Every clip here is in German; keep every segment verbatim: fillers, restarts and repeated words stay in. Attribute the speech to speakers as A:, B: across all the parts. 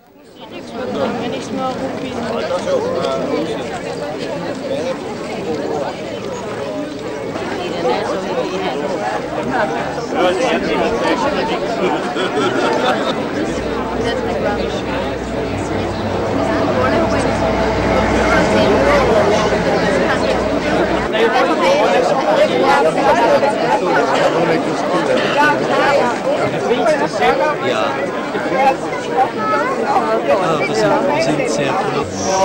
A: Wenn ich es mal rumbiegen
B: Ja. Ah, das sind, das sind sehr gut.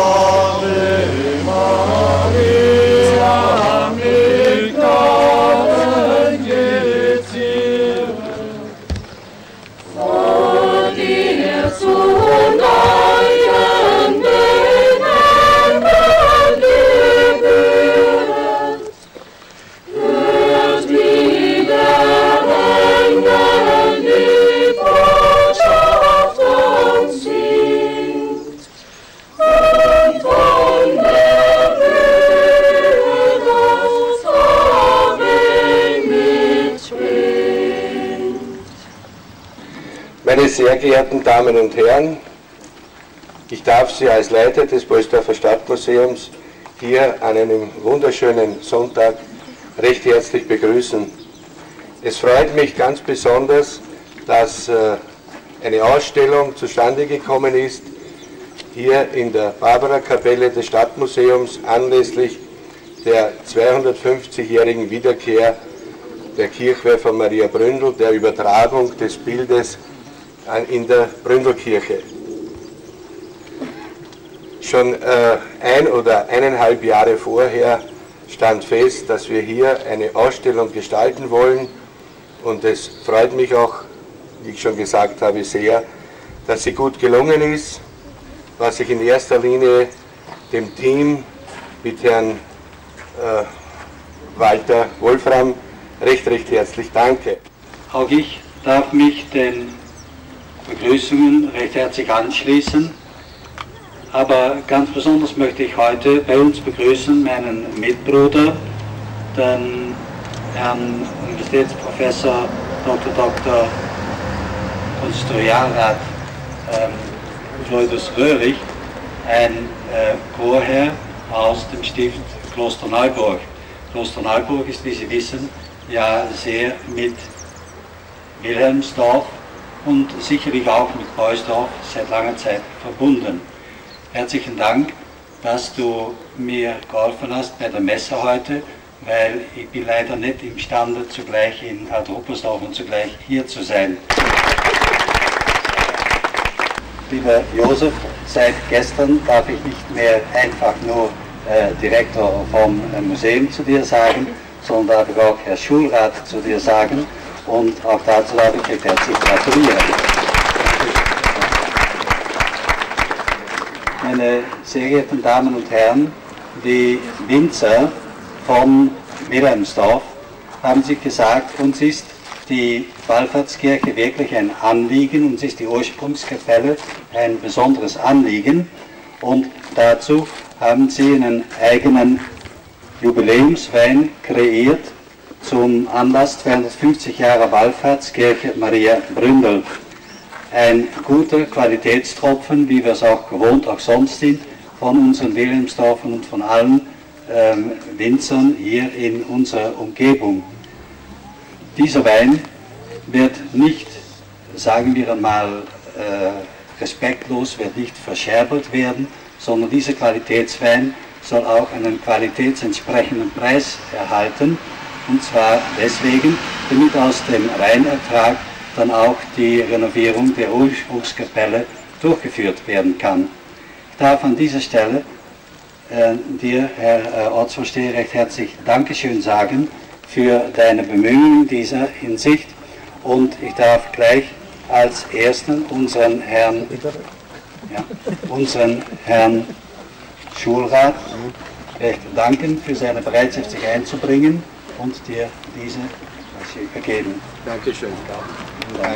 C: Meine sehr geehrten Damen und Herren, ich darf Sie als Leiter des Poelsdorfer Stadtmuseums hier an einem wunderschönen Sonntag recht herzlich begrüßen. Es freut mich ganz besonders, dass eine Ausstellung zustande gekommen ist, hier in der Barbara-Kapelle des Stadtmuseums anlässlich der zweihundertfünfzigjährigen Wiederkehr der Kirchweih von Maria Bründel, der Übertragung des Bildes in der Bründelkirche. Schon äh, ein oder eineinhalb Jahre vorher stand fest, dass wir hier eine Ausstellung gestalten wollen, und es freut mich auch, wie ich schon gesagt habe, sehr, dass sie gut gelungen ist, was ich in erster Linie dem Team mit Herrn äh, Walter Wolfram recht, recht herzlich danke.
B: Auch ich darf mich den Begrüßungen recht herzlich anschließen, aber ganz besonders möchte ich heute bei uns begrüßen meinen Mitbruder, den Herrn Universitätsprofessor Doktor Doktor Konsistorialrat ähm, Floridus Röhrig, ein äh, Chorherr aus dem Stift Klosterneuburg. Klosterneuburg ist, wie Sie wissen, ja sehr mit Wilhelmsdorf und sicherlich auch mit Poelsdorf seit langer Zeit verbunden. Herzlichen Dank, dass du mir geholfen hast bei der Messe heute, weil ich bin leider nicht imstande, zugleich in Adruppersdorf und zugleich hier zu sein. Lieber Josef, seit gestern darf ich nicht mehr einfach nur äh, Direktor vom äh, Museum zu dir sagen, sondern darf ich auch Herr Schulrat zu dir sagen. Und auch dazu darf ich recht herzlich gratulieren. Meine sehr geehrten Damen und Herren, die Winzer von Wilhelmsdorf haben sich gesagt, uns ist die Wallfahrtskirche wirklich ein Anliegen, uns ist die Ursprungskapelle ein besonderes Anliegen, und dazu haben sie einen eigenen Jubiläumswein kreiert zum Anlass zweihundertfünfzig Jahre Wallfahrtskirche Maria Bründel. Ein guter Qualitätstropfen, wie wir es auch gewohnt auch sonst sind, von unseren Wilhelmsdorfern und von allen ähm, Winzern hier in unserer Umgebung. Dieser Wein wird nicht, sagen wir einmal, äh, respektlos, wird nicht verscherbelt werden, sondern dieser Qualitätswein soll auch einen qualitätsentsprechenden Preis erhalten. Und zwar deswegen, damit aus dem Weinertrag dann auch die Renovierung der Ursprungskapelle durchgeführt werden kann. Ich darf an dieser Stelle äh, dir, Herr äh, Ortsvorsteher, recht herzlich Dankeschön sagen für deine Bemühungen in dieser Hinsicht, und ich darf gleich als Ersten unseren Herrn, ja, unseren Herrn Schulrat recht danken für seine Bereitschaft, sich einzubringen, und dir diese übergeben.
C: Dankeschön.
B: Danke.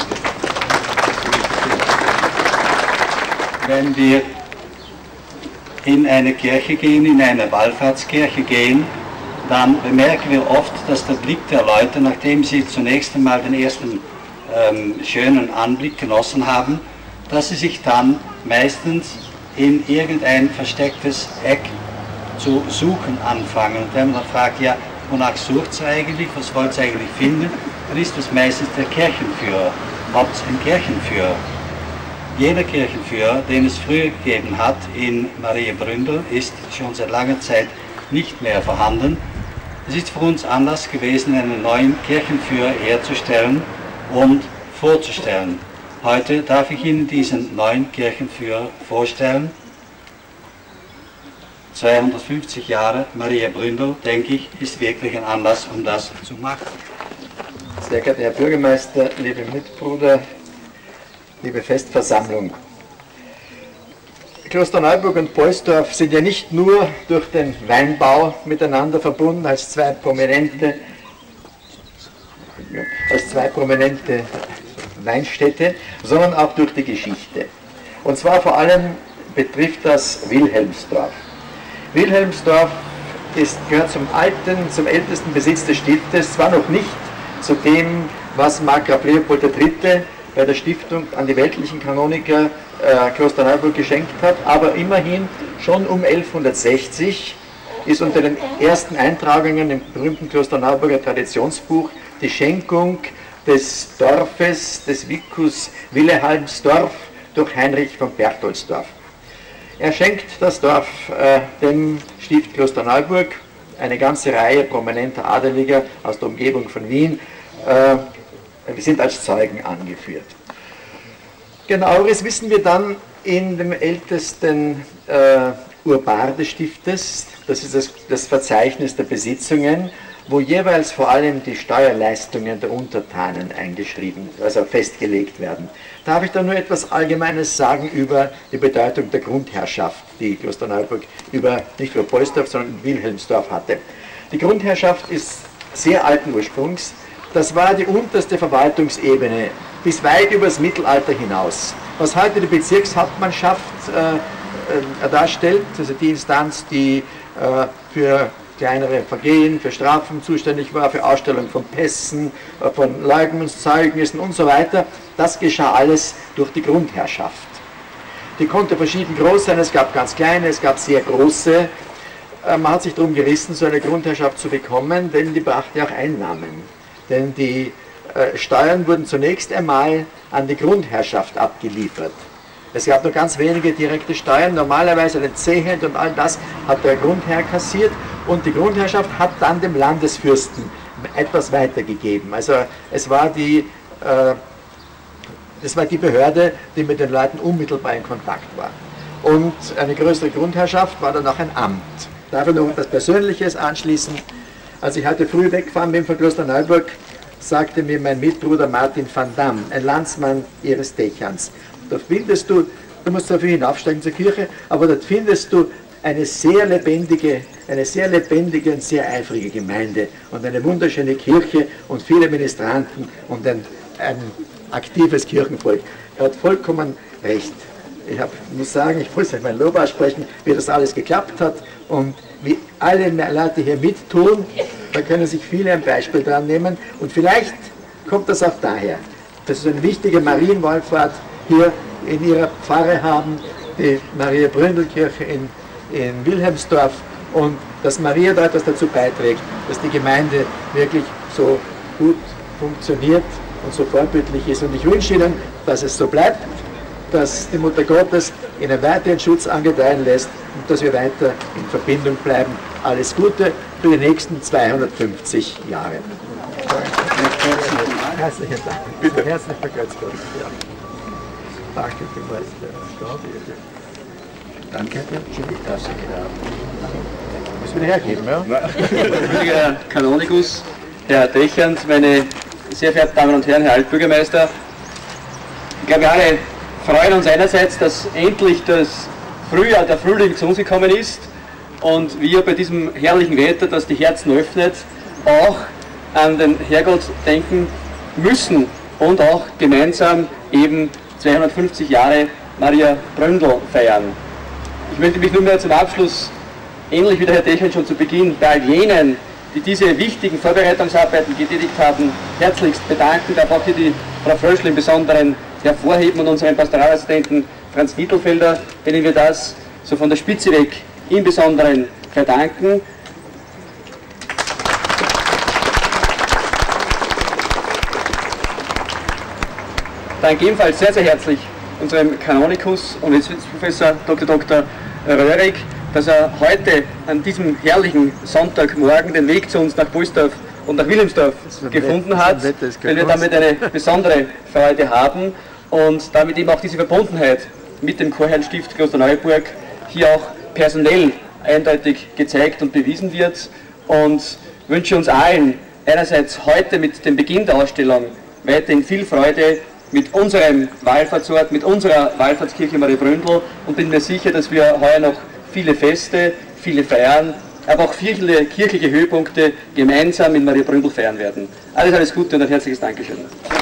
B: Wenn wir in eine Kirche gehen, in eine Wallfahrtskirche gehen, dann bemerken wir oft, dass der Blick der Leute, nachdem sie zunächst einmal den ersten ähm, schönen Anblick genossen haben, dass sie sich dann meistens in irgendein verstecktes Eck zu suchen anfangen. Und wenn man dann fragt, ja, wonach sucht ihr eigentlich, was wollt ihr eigentlich finden, dann ist das meistens der Kirchenführer. Habt ihr einen Kirchenführer? Jeder Kirchenführer, den es früher gegeben hat in Marienbründel, ist schon seit langer Zeit nicht mehr vorhanden. Es ist für uns Anlass gewesen, einen neuen Kirchenführer herzustellen und vorzustellen. Heute darf ich Ihnen diesen neuen Kirchenführer vorstellen. zweihundertfünfzig Jahre Marienbründel, denke ich, ist wirklich ein Anlass, um das zu machen.
A: Sehr geehrter Herr Bürgermeister, liebe Mitbrüder, liebe Festversammlung. Klosterneuburg und Pohlsdorf sind ja nicht nur durch den Weinbau miteinander verbunden als zwei prominente, als zwei prominente Weinstädte, sondern auch durch die Geschichte. Und zwar vor allem betrifft das Wilhelmsdorf. Wilhelmsdorf ist, gehört zum alten, zum ältesten Besitz des Stiftes, zwar noch nicht zu dem, was Markgraf Leopold der Dritte bei der Stiftung an die weltlichen Kanoniker äh, Klosterneuburg geschenkt hat, aber immerhin schon um elfhundertsechzig ist unter den ersten Eintragungen im berühmten Klosterneuburger Traditionsbuch die Schenkung des Dorfes, des Vicus Wilhelmsdorf durch Heinrich von Berchtoldsdorf. Er schenkt das Dorf äh, dem Stift Klosterneuburg, eine ganze Reihe prominenter Adeliger aus der Umgebung von Wien, äh, wir sind als Zeugen angeführt. Genaueres wissen wir dann in dem ältesten äh, Urbar des Stiftes, das ist das, das Verzeichnis der Besitzungen, wo jeweils vor allem die Steuerleistungen der Untertanen eingeschrieben, also festgelegt werden. Darf ich da nur etwas Allgemeines sagen über die Bedeutung der Grundherrschaft, die Klosterneuburg über, nicht über Pohlsdorf, sondern Wilhelmsdorf hatte. Die Grundherrschaft ist sehr alten Ursprungs. Das war die unterste Verwaltungsebene, bis weit über das Mittelalter hinaus. Was heute die Bezirkshauptmannschaft äh, äh, darstellt, also die Instanz, die äh, für kleinere Vergehen, für Strafen zuständig war, für Ausstellung von Pässen, äh, von Leugenszeugnissen und so weiter, das geschah alles durch die Grundherrschaft. Die konnte verschieden groß sein, es gab ganz kleine, es gab sehr große. Äh, man hat sich darum gerissen, so eine Grundherrschaft zu bekommen, denn die brachte auch Einnahmen. Denn die äh, Steuern wurden zunächst einmal an die Grundherrschaft abgeliefert. Es gab nur ganz wenige direkte Steuern, normalerweise den Zehent und all das hat der Grundherr kassiert und die Grundherrschaft hat dann dem Landesfürsten etwas weitergegeben. Also es war die, äh, das war die Behörde, die mit den Leuten unmittelbar in Kontakt war. Und eine größere Grundherrschaft war dann auch ein Amt. Darf ich noch etwas Persönliches anschließen? Als ich heute früh weggefahren bin von Klosterneuburg, sagte mir mein Mitbruder Martin van Dam, ein Landsmann ihres Dächerns, da findest du, du musst dafür hinaufsteigen zur Kirche, aber dort findest du eine sehr lebendige, eine sehr lebendige und sehr eifrige Gemeinde und eine wunderschöne Kirche und viele Ministranten und ein, ein aktives Kirchenvolk. Er hat vollkommen recht. Ich hab, muss sagen, ich muss mein Lob aussprechen, wie das alles geklappt hat und wie alle Leute hier mittun. Da können sich viele ein Beispiel dran nehmen und vielleicht kommt das auch daher, dass sie eine wichtige Marienwallfahrt hier in ihrer Pfarre haben, die Maria-Bründel-Kirche in, in Wilhelmsdorf und dass Maria da etwas dazu beiträgt, dass die Gemeinde wirklich so gut funktioniert und so vorbildlich ist. Und ich wünsche Ihnen, dass es so bleibt, dass die Mutter Gottes Ihnen weiterhin Schutz angedeihen lässt und dass wir weiter in Verbindung bleiben. Alles Gute für die nächsten zweihundertfünfzig Jahre. Herzlichen Dank. Bitte. Herzlich vergrüßt Gott. Ja. Danke vielmals. Danke. Müssen wir wieder hergeben, ja?
D: Herr Kanonikus, Herr Dechand, meine sehr verehrten Damen und Herren, Herr Altbürgermeister, ich glaube, wir alle freuen uns einerseits, dass endlich das Frühjahr, der Frühling zu uns gekommen ist und wir bei diesem herrlichen Wetter, das die Herzen öffnet, auch an den Herrgott denken müssen und auch gemeinsam eben zweihundertfünfzig Jahre Maria Bründel feiern. Ich möchte mich nunmehr zum Abschluss, ähnlich wie der Herr Dechand schon zu Beginn, bei all jenen, die diese wichtigen Vorbereitungsarbeiten getätigt haben, herzlichst bedanken. Ich darf auch hier die Frau Fröschl im Besonderen hervorheben und unseren Pastoralassistenten Franz Nietelfelder, denen wir das so von der Spitze weg im Besonderen verdanken. Danke ebenfalls sehr, sehr herzlich unserem Kanonikus und Universitätsprofessor Doktor Doktor Röhrig, dass er heute an diesem herrlichen Sonntagmorgen den Weg zu uns nach Polsdorf und nach Wilhelmsdorf gefunden hat, weil wir damit eine besondere Freude haben und damit eben auch diese Verbundenheit mit dem Chorherrenstift Klosterneuburg hier auch personell eindeutig gezeigt und bewiesen wird, und wünsche uns allen einerseits heute mit dem Beginn der Ausstellung weiterhin viel Freude mit unserem Wallfahrtsort, mit unserer Wallfahrtskirche Mariabründel, und bin mir sicher, dass wir heuer noch viele Feste, viele Feiern, aber auch viele kirchliche Höhepunkte gemeinsam in Mariabründel feiern werden. Alles, alles Gute und ein herzliches Dankeschön.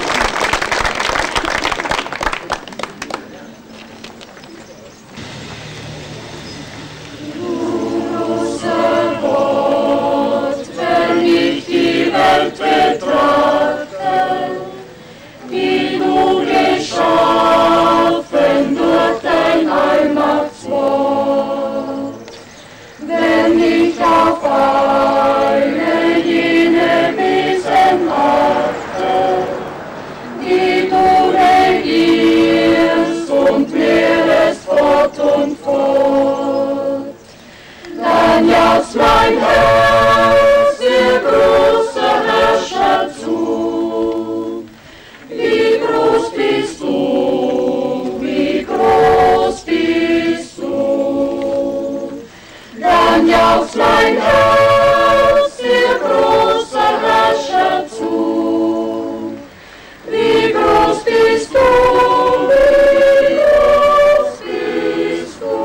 E: Mein Herz, dir große Herrscher zu. Wie groß bist du, wie groß bist du. Dann jauchzt mein Herz, dir große Herrscher zu. Wie groß bist du, wie groß bist du.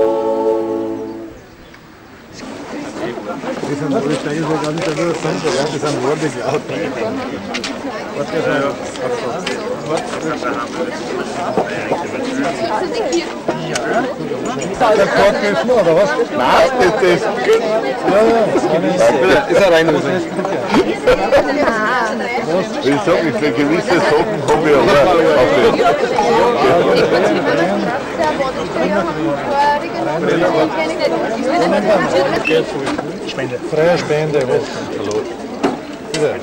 F: Die sind alle Steine so gar nicht der Würfel, ja, die sind ordentlich laut. Was geht da? Der Kork ist nur, oder was? Nein, das ist gut. Ja, ja. Ist er rein? Ich sag nicht, für gewisse Sachen habe ich aber auf den Spende. Freie Spende, was? Hallo. Bitte.